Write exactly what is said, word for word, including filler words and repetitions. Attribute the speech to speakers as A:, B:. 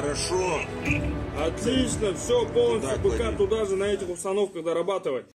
A: Хорошо.
B: Отлично, все, полностью быка туда же на этих установках дорабатывать.